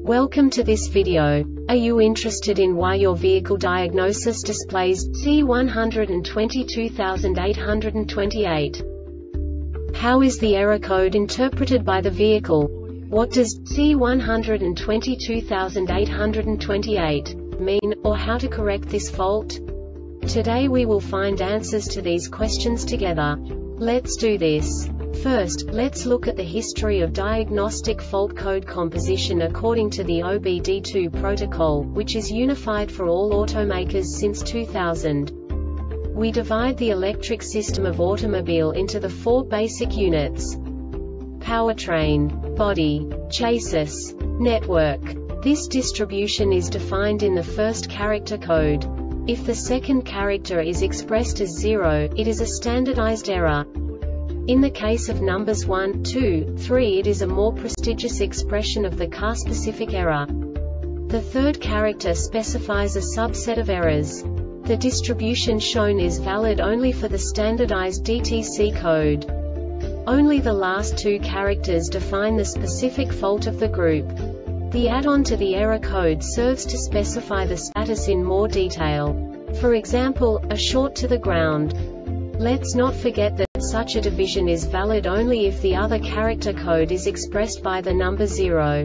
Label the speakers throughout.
Speaker 1: Welcome to this video. Are you interested in why your vehicle diagnosis displays C122828? How is the error code interpreted by the vehicle? What does C122828 mean, or how to correct this fault? Today we will find answers to these questions together. Let's do this. First, let's look at the history of diagnostic fault code composition according to the OBD2 protocol, which is unified for all automakers since 2000. We divide the electric system of automobile into the four basic units: powertrain, body, chassis, network. This distribution is defined in the first character code. If the second character is expressed as 0, it is a standardized error. In the case of numbers 1, 2, 3, it is a more prestigious expression of the car-specific error. The third character specifies a subset of errors. The distribution shown is valid only for the standardized DTC code. Only the last two characters define the specific fault of the group. The add-on to the error code serves to specify the status in more detail. For example, a short to the ground. Let's not forget that such a division is valid only if the other character code is expressed by the number 0.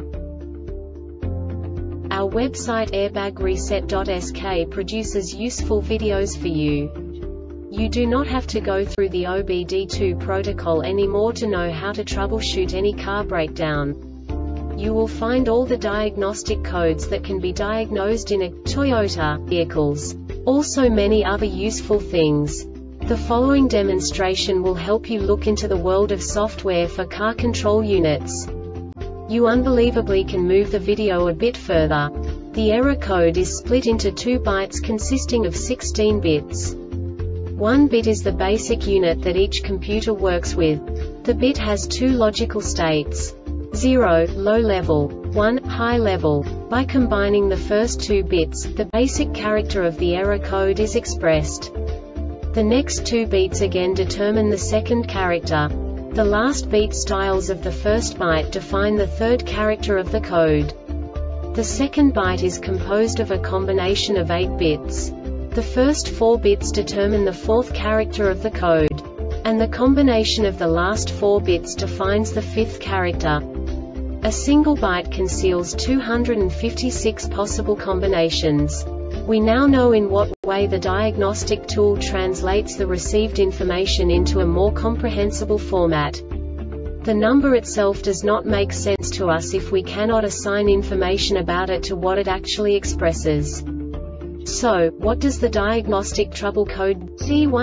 Speaker 1: Our website airbagreset.sk produces useful videos for you. You do not have to go through the OBD2 protocol anymore to know how to troubleshoot any car breakdown. You will find all the diagnostic codes that can be diagnosed in a Toyota vehicles. Also many other useful things. The following demonstration will help you look into the world of software for car control units. You unbelievably can move the video a bit further. The error code is split into 2 bytes consisting of 16 bits. 1 bit is the basic unit that each computer works with. The bit has 2 logical states: 0, low level, 1, high level. By combining the first 2 bits, the basic character of the error code is expressed. The next 2 beats again determine the second character. The last beat styles of the first byte define the third character of the code. The second byte is composed of a combination of 8 bits. The first 4 bits determine the fourth character of the code. And the combination of the last 4 bits defines the fifth character. A single byte conceals 256 possible combinations. We now know in what way the diagnostic tool translates the received information into a more comprehensible format. The number itself does not make sense to us if we cannot assign information about it to what it actually expresses. So, what does the diagnostic trouble code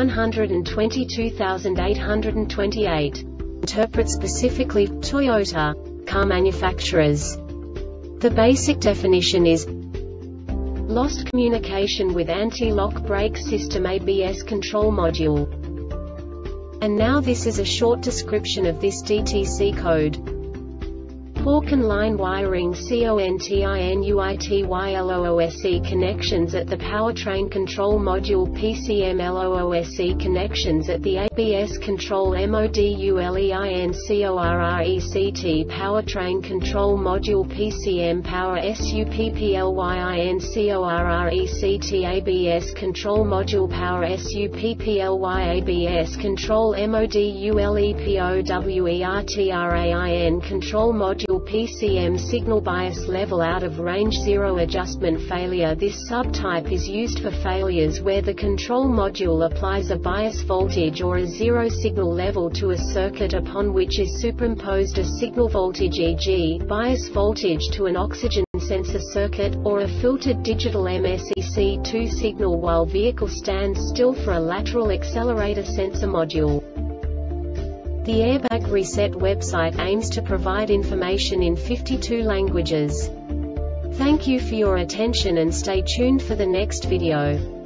Speaker 1: C122828 interpret specifically for Toyota car manufacturers? The basic definition is lost communication with anti-lock brake system ABS control module. And now this is a short description of this DTC code. Pork line wiring CONTINUITYLOOSE connections at the powertrain control module PCM LOOSE connections at the ABS control MODULEINCORRECT powertrain control module PCM power SUPPLYINCORRECT ABS control module power SUPPLY ABS control MODULEPOWERTRAIN control module PCM signal bias level out of range 0 adjustment failure. This subtype is used for failures where the control module applies a bias voltage or a 0 signal level to a circuit upon which is superimposed a signal voltage, e.g., bias voltage to an oxygen sensor circuit, or a filtered digital MSEC2 signal while vehicle stands still for a lateral accelerator sensor module. The Airbag Reset website aims to provide information in 52 languages. Thank you for your attention and stay tuned for the next video.